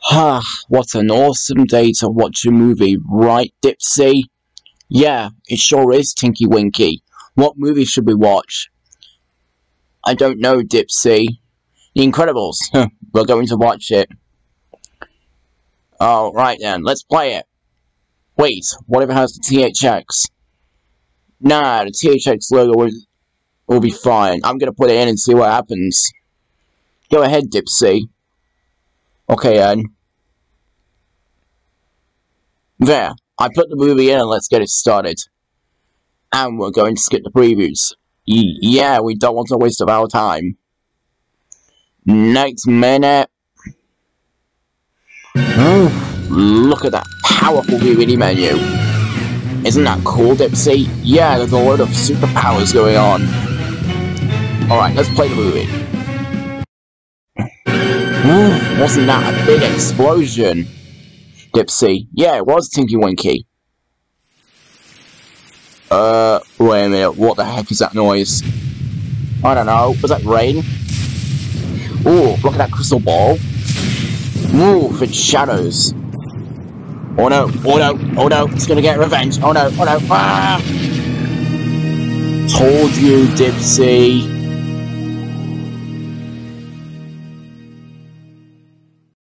Ah, what an awesome day to watch a movie, right, Dipsy? Yeah, it sure is, Tinky Winky. What movie should we watch? I don't know, Dipsy. The Incredibles. We're going to watch it. Oh, right then, let's play it. Wait, what if it has the THX? Nah, the THX logo will be fine. I'm gonna put it in and see what happens. Go ahead, Dipsy. Okay, then. There, I put the movie in and let's get it started. And we're going to skip the previews. Yeah, we don't want to waste our time. Next minute. Look at that powerful DVD menu. Isn't that cool, Dipsy? Yeah, there's a load of superpowers going on. Alright, let's play the movie. Wasn't that a big explosion? Dipsy. Yeah, it was, Tinky Winky. Wait a minute, what the heck is that noise? I don't know, was that rain? Ooh, look at that crystal ball. Ooh, it's shadows. Oh no, oh no, oh no, it's gonna get revenge. Oh no, ah! Told you, Dipsy.